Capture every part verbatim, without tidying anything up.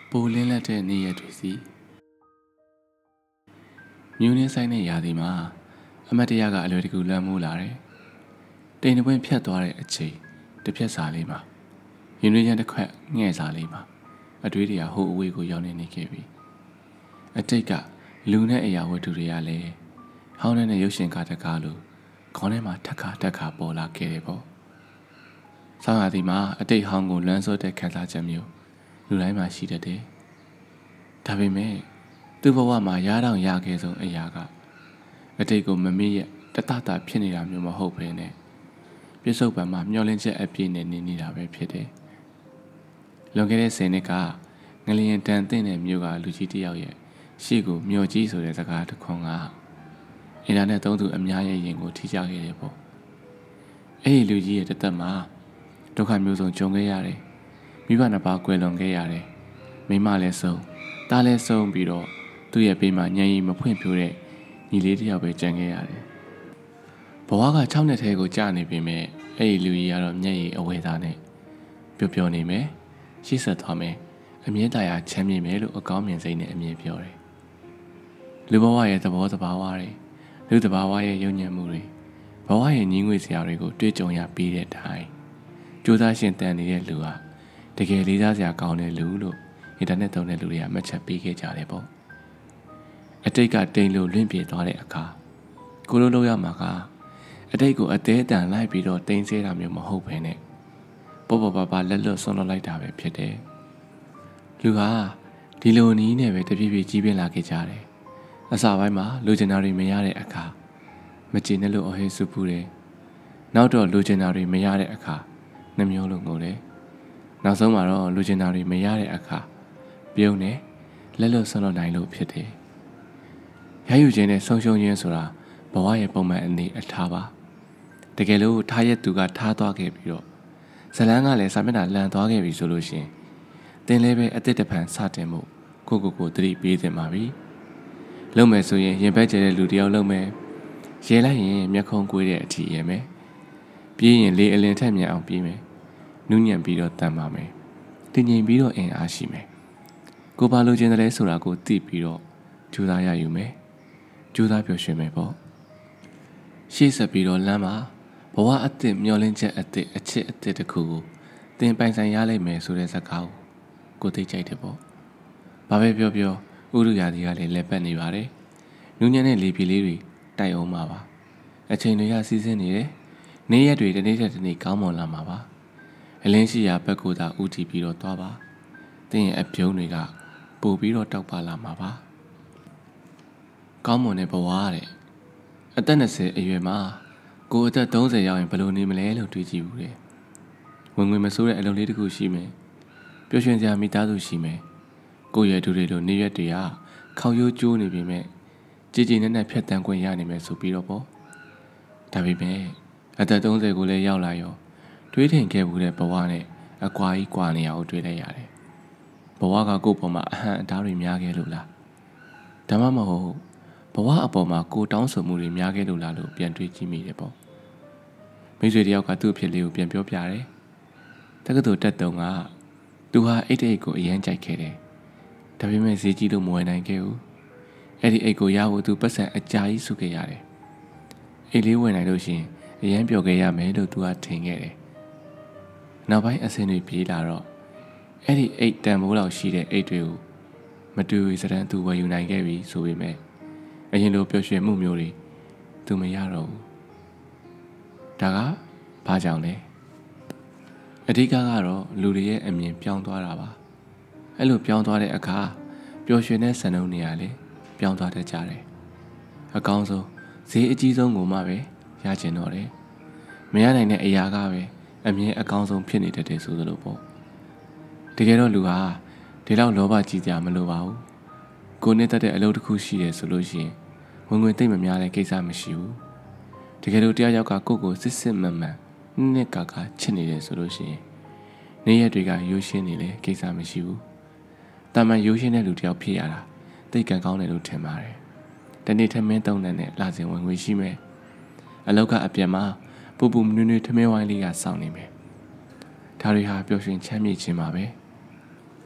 ပိုလင်းလက်တဲ့နေ့ရက်တွေစီမြူးနှင်းဆိုင်တဲ့ရာသီမှာအမတ်တရားကအလွယ်တကူလွှမ်းမိုးလာတယ်။တိမ်နှပွင့်ဖြတ်သွားတဲ့အချိန်တစ်ဖြတ်စာလေးမှာရင်သွေးချမ်းတစ်ခွက်ငှဲ့စာလေးမှာအတွေးတွေကဟိုအဝေးကိုရောက်နေနေခဲ့ပြီ။အတိတ်ကလူနဲ့အရာဝတ္ထုတွေကလည်းဟောင်းတဲ့ရုပ်ရှင်ကားတကားလိုခေါင်းထဲမှာထက်ခါတက်ခါပေါ်လာခဲ့တယ်ပေါ့။ဆောင်းရာသီမှာအတိတ်ဟောင်းကိုလွှမ်းဆော်တဲ့ခံစားချက်မျိုးလူတိုင်းမှာရှိတတ်တယ်။ဒါပေမဲ့သူ့ဘဝမှာရားတောင်ရခဲ့ဆုံးအရာကအတိတ်ကိုမမေ့ရတတတာဖြစ်နေတာမျိုးမဟုတ်ဘဲနဲ့ပြစ္ဆုတ်ပံမှာမျောလင်းချက်အပြည့်နဲ့နေနေတာပဲဖြစ်တယ်။လွန်ခဲ့တဲ့ဆယ်နှစ်ကငလျင်တန်တဲ့မြို့ကလူကြီးတစ်ယောက်ရဲ့ရှေ့ကိုမျောကြီးဆိုတဲ့စကားတစ်ခွန်းကအင်တာနက်သုံးသူအများရဲ့ရင်ကိုထိကြခဲ့တယ်ပေါ့။အဲ့ဒီလူကြီးရဲ့တသက်မှာဒုက္ခမျိုးစုံကြုံခဲ့ရတယ်။မိဘနှစ်ပါးကွယ်လွန်ခဲ့ရတယ်။မိမလည်းဆုံးတားလည်းဆုံးပြီးတော့သူ့ရဲ့ဘေးမှာညံရီမဖွင့်ပြိုးတဲ့ညီလေးတစ်ယောက်ပဲကြံခဲ့ရတယ်။ဘဝက၆နှစ်ထဲကိုကြာနေပြီမဲ့အဲ့ဒီလူကြီးကတော့မျက်ရည်အဝဲသားနဲ့ပျော်ပျော်နေမယ်။ရှေ့ဆက်သွားမယ်။အမြင့်တရားချမ်းမြေမယ်လို့အကောင်းမြင်စိတ်နဲ့အမြင်ပြောတယ်။လူဘဝရဲ့သဘောတဘာဝတွေလူတဘာဝရဲ့ယုံညံ့မှုတွေဘဝရဲ့ညီးငွေစရာတွေကိုတွေ့ကြုံရပြီးတဲ့တိုင်ကြိုးစားရှင်တန်နေတဲ့လူဟာတကယ်လေးစားစရာကောင်းတဲ့လူလို့အင်တာနက်သုံးတဲ့လူတွေကမှတ်ချက်ပေးခဲ့ကြတယ်ပေါ့အတိတ်ကတိမ်လို့လွင့်ပြေသွားတဲ့အခါကိုလိုလိုရမှာကအတိတ်ကိုအသေးအတန်လိုက်ပြီးတော့တိမ်ဆဲတာမျိုးမဟုတ်ဘဲနဲ့ပေါ်ပေါ်ပါပါလက်လွတ်ဆွန့်လွတ်လိုက်တာပဲဖြစ်တယ်လူဟာဒီလိုနီးနဲ့ပဲတပြေးပြေးကြီးပြင်းလာခဲ့ကြတယ်အစပိုင်းမှာလူကျင်နာတွေမရတဲ့အခါမကျေနပ်လို့အဟဲဆူပူတယ်နောက်တော့လူကျင်နာတွေမရတဲ့အခါနှမျိုးလုံးငိုတယ်နောက်ဆုံးမှာတော့လူကျင်နာတွေမရတဲ့အခါပြုံးတယ်လက်လွတ်ဆွန့်လွတ်နိုင်လို့ဖြစ်တယ်ရယူခြင်းနဲ့ဆုံးရှုံးခြင်းဆိုတာဘဝရဲ့ပုံမှန်အနေအထားပါတကယ်လို့ထားရက်သူကထားသွားခဲ့ပြီးတော့ဇလန်းကလည်းစာမျက်နှာလန်သွားခဲ့ပြီဆိုလို့ရှင်တင်လည်းပဲအစ်စ်တပံစတင်မှုကိုကိုကိုသတိပေးသင့်ပါပြီလုံမယ်ဆိုရင်ရင်ဘက်ကျတဲ့လူတယောက်လုံမယ်ရဲလိုက်ရင်မျက်ခုံးကွေးတဲ့အထီရဲမယ်ပြေးရင်လေအလင်ထက်မြန်အောင်ပြေးမယ်နူးညံ့ပြီးတော့တန်ပါမယ်တင်ငိမ်ပြီးတော့အင်အားရှိမယ်ကိုပါလိုချင်တဲ့ဆိုတာကိုသိပြီးတော့ကြိုးစားရယူမယ်ကြိုးစားပျော်ရွှင်မယ်ပေါ့ရှေ့ဆက်ပြီးတော့လမ်းမှာဘဝအသစ်မျောလင်းချက်အသစ်အချစ်အသစ်တစ်ခုကိုသင်ပိုင်ဆိုင်ရလိမ့်မယ်ဆိုတဲ့စကားကိုကိုသိကြိုက်တယ်ပေါ့ဘာပဲပြောပြောဥရုရာသီကလည်းလက်ပတ်နေပါတယ်နူးညံ့တဲ့လေပြေလေးတွေတိုက်အောင်ပါပါအချိန်တွေကစီးဆင်းနေတယ်နေ့ရက်တွေတနေ့တစ်နေ့ကောင်းမွန်လာမှာပါအလင်းရှိရာဘက်ကိုသာဥတီပြီးတော့သွားပါသင်ရဲ့အပြုံးတွေကပို့ပြီးတော့တောက်ပါလာမှာပါကောင်းမွန်တဲ့ဘဝတဲ့အသက်၂၀အရွယ်မှာကိုအသက်၃၀ရောက်ရင်ဘယ်လိုနေမလဲလို့တွေးကြည့်ဘူးတယ်ဝင်ငွေမဆိုးတဲ့အလုပ်လေးတစ်ခုရှိမယ်ပျော်ရွှင်စရာမိသားစုရှိမယ်ကိုယ့်ရဲ့သူတွေလိုနေရက်တွေကခေါင်းရိုးကျိုးနေပြီမဲ့ကြည်ကြည်နက်နက်ဖြတ်တန်းခွင့်ရနိုင်မယ်ဆိုပြီးတော့ပေါ့ဒါပေမဲ့အသက်၃၀ကိုလည်းရောက်လာရောတွေးထင်ခဲ့ဘူးတဲ့ဘဝနဲ့အကွာကြီးကွာနေရအောင်တွေးလိုက်ရတယ်ဘဝကကိုယ့်ပေါ်မှာအဟံအတားတွေများခဲ့လို့လားဒါမှမဟုတ်ဘဝအပေါ်မှာကိုတောင်းဆိုမှုတွေများခဲ့လို့လားလို့ပြန်တွေးကြည့်မိတယ်ပေါ့မိတ်ဆွေတယောက်ကသူ့အဖြစ်လေးကိုပြန်ပြောပြတယ်တက္ကသိုလ်တက်တုံကသူဟာအိတ်တိတ်ကိုအရန်ကြိုက်ခဲ့တယ်ဒါပေမဲ့ဈေးကြီးလို့မဝယ်နိုင်ခဲ့ဘူးအဲ့ဒီအိတ်ကိုရဖို့သူပတ်စံအကြာကြီးစုခဲ့ရတယ်အိတ်လေးဝယ်နိုင်လို့ရှင်အရန်ပျော်ခဲ့ရမယ်လို့သူကထင်ခဲ့တယ်နောက်ပိုင်းအစင်းတွေပြေးလာတော့အဲ့ဒီအိတ်တန်မိုးလောက်ရှိတဲ့အိတ်တွေကိုမတူစတဲ့သူဝယ်ယူနိုင်ခဲ့ပြီဆိုပေမဲ့အရင်လိုပျော်ရွှင်မှုမျိုးတွေသူမရတော့ဘူးဒါကဘာကြောင့်လဲအဓိကကတော့လူတွေရဲ့အမြင်ပြောင်းသွားတာပါအဲ့လိုပြောင်းသွားတဲ့အခါပျော်ရွှင်တဲ့စံနှုန်းနေရာလေပြောင်းသွားတတ်ကြတယ်အကောင်းဆုံးဈေးအကြီးဆုံးကိုမှပဲရကျင်တော့တယ်မရနိုင်တဲ့အရာကပဲအမြင်အကောင်းဆုံးဖြစ်နေတတ်တယ်ဆိုသလိုပေါ့တကယ်တော့လူဟာဒီလောက်လောဘကြီးကြမလို့ပါဘူးကိုနဲ့တတ်တဲ့အလုပ်တစ်ခုရှိတယ်ဆိုလို့ရှိရင်ဝင်ငွေသိမ့်မများတဲ့ကိစ္စမရှိဘူးတကယ်လို့တရားရောက်ကကိုယ့်ကိုစစ်စစ်မှန်မှန်နှစ်ကာကာချစ်နေတယ်ဆိုလို့ရှိရင်နေ့ရက်တွေကရိုးရှင်းနေလေကိစ္စမရှိဘူးတာမန်ရိုးရှင်းတဲ့လူတယောက်ဖြစ်ရတာသိကံကောင်းတယ်လို့ထင်ပါတယ်တနေ့ထမင်းသုံးတဲ့နဲ့လာစဉ်ဝင်ငွေရှိမယ်အလောက်ကအပြန်မှာပူပူနွေ့နွေ့ထမင်းဝိုင်းလေးကစောင့်နေမယ်ဒါတွေဟာပျော်ရွှင်ချမ်းမြေ့ခြင်းပါပဲက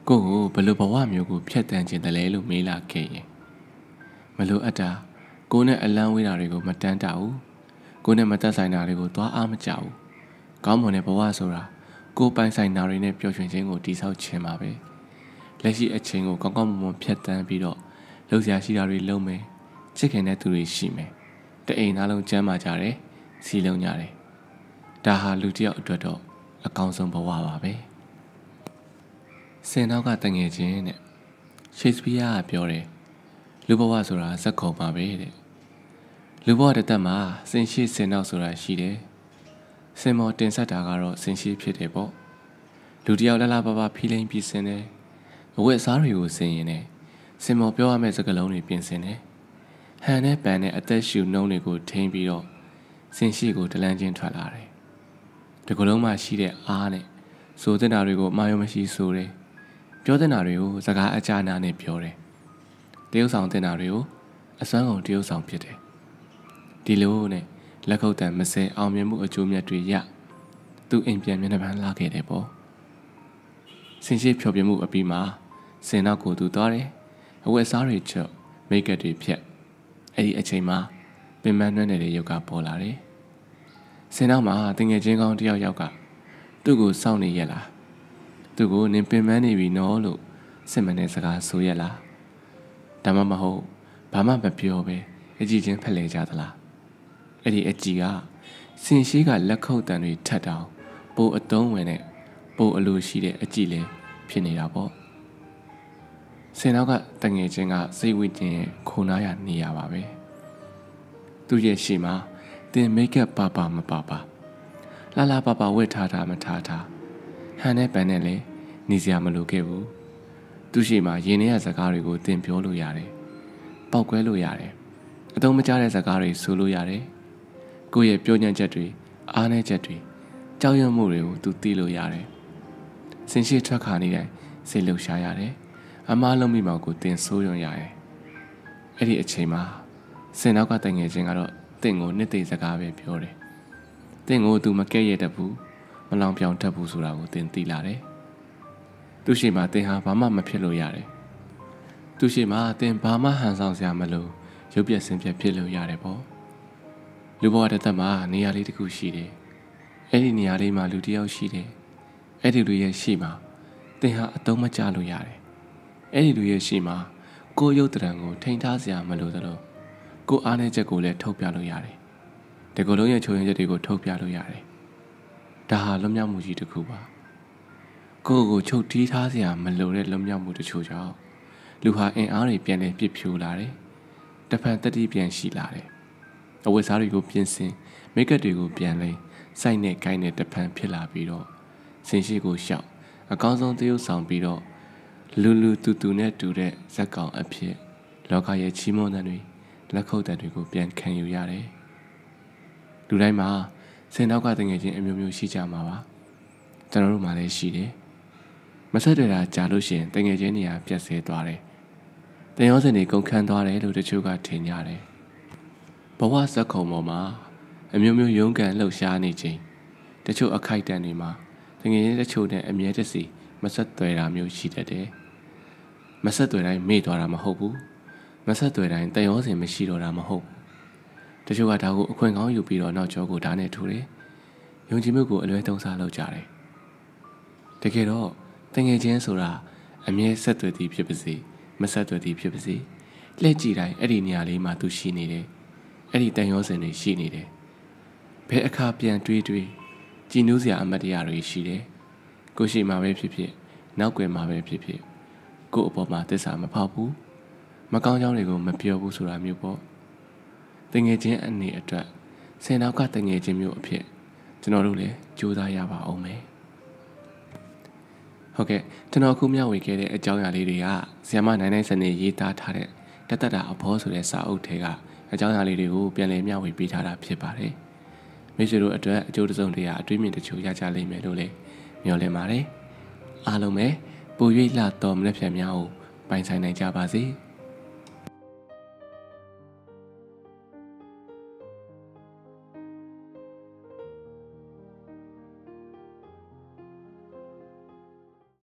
ကိုကိုဘယ်လိုဘဝမျိုးကိုဖျက်တမ်းခြင်းတလဲလို့မေးလာခဲ့ရင်မလိုအပ်တာကိုနဲ့အလန်းဝေးတာတွေကိုမတန်းတဘူးကိုနဲ့မသက်ဆိုင်တာတွေကိုသွားအားမကြဘူးကောင်းမွန်တဲ့ဘဝဆိုတာကိုပိုင်ဆိုင်တာတွေနဲ့ပျော်ရွှင်ခြင်းကိုတိဆောက်ခြင်းပါပဲလက်ရှိအချိန်ကိုကောင်းကောင်းမွန်မွန်ဖျက်တမ်းပြီးတော့လှုပ်ရှားရှိတာတွေလုပ်မယ်ချစ်ခင်တဲ့သူတွေရှိမယ်တအိမ်သားလုံးကျမ်းမာကြတယ်စီလုံးကြတယ်ဒါဟာလူတစ်ယောက်အတွက်တော့အကောင်းဆုံးဘဝပါပဲစင်နောက်ကတငယ်ချင်းတဲ့ရှေ့စပီးယားကပြောတယ်လူဘဝဆိုတာဇက်ခုံပါပဲတဲ့လူဘဝတစ်သက်မှာစင်ရှိစင်နောက်ဆိုတာရှိတယ်စင်မော်တင်ဆက်တာကတော့စင်ရှိဖြစ်တယ်ပေါ့လူတစ်ယောက်လှလှပပဖီးလိန်ပြီးစင်တယ်အဝတ်အစားတွေကိုစင်ရင်နဲ့စင်မော်ပြောရမယ့်စကားလုံးတွေပြင်ဆင်တယ်ဟန်နဲ့ပန်နဲ့အသက်ရှူနှုံးတွေကိုထိန်းပြီးတော့စင်ရှိကိုတလန်းချင်းထွက်လာတယ်ဒီကလုံးမှာရှိတဲ့အားနဲ့စိုးတဲ့နာတွေကိုမာယုံမရှိဆိုတယ်ပြောတဲ့နာတွေကိုစကားအကြနာနဲ့ပြောတယ်တရုပ်ဆောင်တဲ့နာတွေကိုအစွမ်းကုန်တရုပ်ဆောင်ဖြစ်တယ်ဒီလိုနဲ့လက်ခုပ်တံမစဲအောင်မြင်မှုအကျိုးမြတ်တွေရသူအိမ်ပြန်မျက်နှာပန်းလာခဲ့တယ်ပေါ့စင်ရှိဖြောပြမှုအပြီးမှာစင်နောက်ကိုသူသွားတယ်အဝတ်စားတွေချုပ်မိတ်ကပ်တွေဖြတ်အဲ့ဒီအချိန်မှာပင်မနှွမ်းနေတဲ့ရုပ်ကပေါ်လာတယ်စင်နောက်မှာတငယ်ချင်းကောင်းတယောက်ယောက်ကသူ့ကိုစောင့်နေရလားသူ့ကိုနင်ပင်မနေပြီနော်လို့စစ်မနဲ့စကားဆိုရလားဒါမှမဟုတ်ဘာမှမပြောပဲအကြည့်ချင်းဖက်လေကြသလားအဲ့ဒီအကြည့်ကစင်ရှိကလက်ခုပ်တံတွေထတ်တောင်ပိုအတုံးဝင်တဲ့ပိုအလိုရှိတဲ့အကြည့်လဲဖြစ်နေတာပေါ့စင်နောက်ကတငယ်ချင်းကစိတ်ဝိတ္တင်ခိုနားရနေရပါပဲသူ့ရဲ့ရှေ့မှာတင်မိတ်ကပ်ပါပါမပါပါလာလာပါပါဝတ်ထားတာမထားထားဟန်နဲ့ပန်နဲ့လည်းနေစရာမလိုခဲ့ဘူးသူရှိမှရင်းနှီးရစကားတွေကိုတင်ပြောလို့ရတယ်ပောက်ကွဲလို့ရတယ်အသုံးမကျတဲ့စကားတွေဆိုလို့ရတယ်ကိုယ့်ရဲ့ပြောညံ့ချက်တွေအားနည်းချက်တွေကြောက်ရွံ့မှုတွေကိုသူသိလို့ရတယ်စင်ရှိထွက်ခါနေတိုင်းစိတ်လှုပ်ရှားရတယ်အမားလုံးမိမောင်ကိုတင်ဆိုးရွံ့ရတယ်အဲ့ဒီအချိန်မှာစင်နောက်ကတငယ်ချင်းကတော့တင့်ကိုနှစ်သိမ့်စကားပဲပြောတယ်တင့်ကိုသူမကဲ့ရဲ့တတ်ဘူးမလောင်ပြောင်တတ်ဘူးဆိုတာကိုတင်သိလာတယ်သူရှိမှတင်ဟာဘာမှမဖြစ်လို့ရတယ်သူရှိမှတင်ဘာမှဟန်ဆောင်စရာမလိုရုပ်ပြက်စင်ပြက်ဖြစ်လို့ရတယ်ပေါ့လူဘဝတစ်သက်မှာနေရာလေးတစ်ခုရှိတယ်အဲ့ဒီနေရာလေးမှာလူတစ်ယောက်ရှိတယ်အဲ့ဒီလူရဲ့ရှိမှတင်ဟာအတုံးမကျလို့ရတယ်အဲ့ဒီလူရဲ့ရှိမှကိုရုပ်တရံကိုထိန်ထားစရာမလိုသလိုကိုအားနည်းချက်ကိုလည်းထုတ်ပြလို့ရတယ်ဒီကုလုံးရဲ့ချိုးရင်ချက်တွေကိုထုတ်ပြလို့ရတယ်ဒါဟာလွတ်မြောက်မှုကြီးတစ်ခုပါကိုကိုချုပ်တီးထားစရာမလိုတဲ့လွတ်မြောက်မှုတချို့ကြောင့်လူဟာအင်အားတွေပြန်လည်ပြစ်ဖြိုးလာတယ်တဖန်တတိပြန်ရှိလာတယ်အဝတ်စားတွေကိုပြင်ဆင်မိတ်ကပ်တွေကိုပြန်လဲစိုက်နဲ့ကိုင်းနဲ့တဖန်ဖြစ်လာပြီးတော့စင်ရှိကိုရှောက်အကောင်းဆုံးသရုပ်ဆောင်ပြီးတော့လူလူတူတူနဲ့တူတဲ့ဇက်ကောင်အဖြစ်လောကရဲ့ချီးမွမ်းတဲ့တွေလက်ခုပ်တဲ့တွေကိုပြန်ခံယူရတယ်လူတိုင်းမှာစင်နောက်ကတငယ်ချင်းအမျိုးမျိုးရှိကြမှာပါကျွန်တော်တို့မှလည်းရှိတယ်မဆက်တွေ့တာကြာလို့ရှိရင်တငယ်ချင်းနေရာပြတ်ဆဲသွားတယ်တင်ရောစင်တွေကုန်ခန်းသွားတယ်လို့တချို့ကထင်ကြတယ်ဘဝဇက်ခုံပေါ်မှာအမျိုးမျိုးရုန်းကန်လှုပ်ရှားနေခြင်းတချို့အခိုက်အတန့်တွေမှာတငယ်ချင်းတချို့နဲ့အမြဲတစေမဆက်သွယ်တာမျိုးရှိတတ်တယ်မဆက်သွယ်တိုင်းမေ့သွားတာမဟုတ်ဘူးမဆက်သွယ်တိုင်းတန်ရောစင်မရှိတော့တာမဟုတ်ဘူးတချို့ကဒါကိုအခွင့်ကောင်းယူပြီးတော့နောက်ကျောကိုဓာတ်နဲ့ထိုးတယ်ယုံကြည်မှုကိုအလွဲသုံးစားလုပ်ကြတယ်တကယ်တော့တငယ်ချင်းဆိုတာအမြဲဆက်သွယ်သည်ဖြစ်ပါစေမဆက်သွယ်သည်ဖြစ်ပါစေလှည့်ကြည့်တိုင်းအဲ့ဒီနေရာလေးမှာသူရှိနေတယ်အဲ့ဒီတန်ရောစင်တွေရှိနေတယ်ဘယ်အခါပြန်တွေးတွေးကြည်နူးစရာအမတ်တရားတွေရှိတယ်ကိုရှိမှာပဲဖြစ်ဖြစ်နောက်ွယ်မှာပဲဖြစ်ဖြစ်ကို့အပေါ်မှာသစ္စာမဖောက်ဘူးမကောင်းကြောင်းတွေကိုမပြောဘူးဆိုတာမျိုးပေါ့တငယ်ချင်းအနေအတွက်ဆယ်နောက်ကတငယ်ချင်းမျိုးအဖြစ်ကျွန်တော်တို့လည်းကြိုးစားရပါအောင်မယ်ဟုတ်ကဲ့ကျွန်တော်အခုမျှဝေခဲ့တဲ့အကြောင်းအရာလေးတွေကဆီယမနိုင်နိုင်စနေရေးသားထားတဲ့တသက်တာအဖောဆိုတဲ့စာအုပ်ထဲကအကြောင်းအရာလေးတွေကိုပြန်လည်မျှဝေပေးထားတာဖြစ်ပါတယ်မိတ်ဆွေတို့အတွက်အကျိုးတစုံတရာအတွေးမြင်တချို့ရကြလိမ့်မယ်လို့လည်းမျှော်လင့်ပါတယ်အားလုံးပဲပို၍လှတော်မလက်ဖြတ်များကိုပိုင်ဆိုင်နိုင်ကြပါစေ